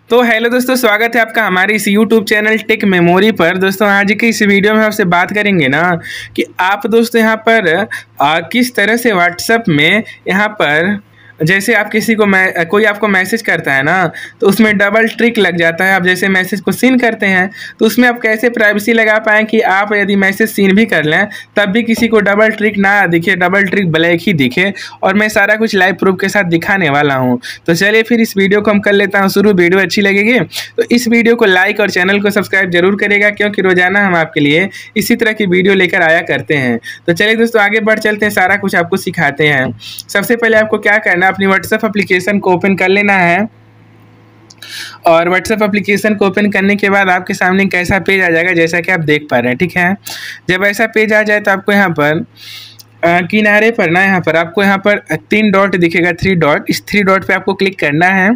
तो हेलो दोस्तों, स्वागत है आपका हमारे इस यूट्यूब चैनल टेक मेमोरी पर। दोस्तों आज की इस वीडियो में आपसे बात करेंगे ना कि आप दोस्तों यहाँ पर किस तरह से व्हाट्सएप में यहाँ पर जैसे आप किसी को कोई आपको मैसेज करता है ना तो उसमें डबल ट्रिक लग जाता है। आप जैसे मैसेज को सीन करते हैं तो उसमें आप कैसे प्राइवेसी लगा पाएँ कि आप यदि मैसेज सीन भी कर लें तब भी किसी को डबल ट्रिक ना दिखे, डबल ट्रिक ब्लैक ही दिखे। और मैं सारा कुछ लाइव प्रूफ के साथ दिखाने वाला हूँ। तो चलिए फिर इस वीडियो को हम कर लेता हूँ शुरू। वीडियो अच्छी लगेगी तो इस वीडियो को लाइक और चैनल को सब्सक्राइब जरूर करेगा, क्योंकि रोजाना हम आपके लिए इसी तरह की वीडियो लेकर आया करते हैं। तो चलिए दोस्तों आगे बढ़ चलते हैं, सारा कुछ आपको सिखाते हैं। सबसे पहले आपको क्या करना है, अपनी व्हाट्सएप एप्लीकेशन को ओपन कर लेना है। और व्हाट्सएप एप्लीकेशन को ओपन करने के बाद आपके सामने कैसा पेज आ जाएगा जैसा कि आप देख पा रहे हैं, ठीक है। जब ऐसा पेज आ जाए तो आपको यहाँ पर किनारे पर ना यहाँ पर आपको यहाँ पर 3 डॉट दिखेगा, 3 डॉट। इस 3 डॉट पे आपको क्लिक करना है।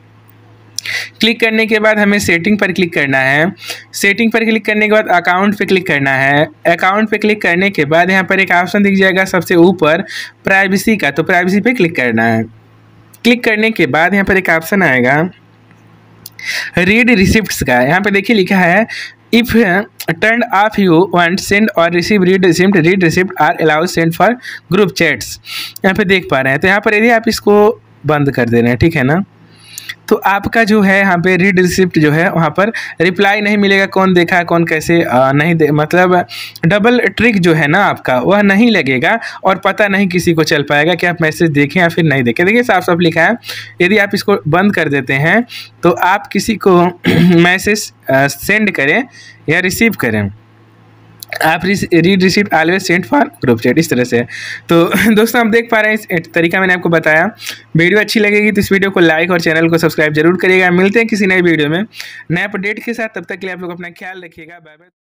क्लिक करने के बाद हमें सेटिंग पर क्लिक करना है। सेटिंग पर क्लिक करने के बाद अकाउंट पे क्लिक करना है। अकाउंट पे क्लिक करने के बाद यहाँ पर एक ऑप्शन दिख जाएगा सबसे ऊपर प्राइवेसी का, तो प्राइवेसी पे क्लिक करना है। क्लिक करने के बाद यहाँ पर एक ऑप्शन आएगा रीड रिसिप्ट्स का। यहाँ पे देखिए लिखा है if turn off you want send और receive read receipt are allowed send for group chats. यहाँ पे देख पा रहे हैं। तो यहाँ पर यदि आप इसको बंद कर दे रहे हैं, ठीक है ना, तो आपका जो है यहाँ पे रीड रिसिप्ट जो है वहाँ पर रिप्लाई नहीं मिलेगा। कौन देखा है कौन कैसे नहीं मतलब डबल ट्रिक जो है ना आपका वह नहीं लगेगा और पता नहीं किसी को चल पाएगा कि आप मैसेज देखें या फिर नहीं देखें। देखिए साफ साफ लिखा है, यदि आप इसको बंद कर देते हैं तो आप किसी को मैसेज सेंड करें या रिसीव करें, आप read receipt always send for group chat, इस तरह से। तो दोस्तों आप देख पा रहे हैं इस तरीका मैंने आपको बताया। वीडियो अच्छी लगेगी तो इस वीडियो को लाइक और चैनल को सब्सक्राइब जरूर करिएगा। मिलते हैं किसी नए वीडियो में नए अपडेट के साथ, तब तक के लिए आप लोग अपना ख्याल रखिएगा। Bye bye.